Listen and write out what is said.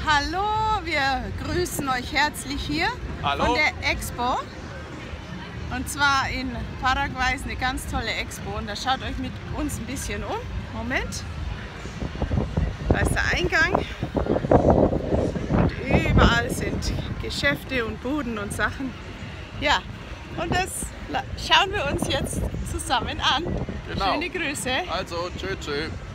Hallo, wir grüßen euch herzlich hier Hallo. von der Expo. Und zwar in Paraguay ist eine ganz tolle Expo und da schaut euch mit uns ein bisschen um. Moment. Da ist der Eingang und überall sind Geschäfte und Buden und Sachen. Ja, und das schauen wir uns jetzt zusammen an. Genau. Schöne Grüße. Also, tschö, tschö.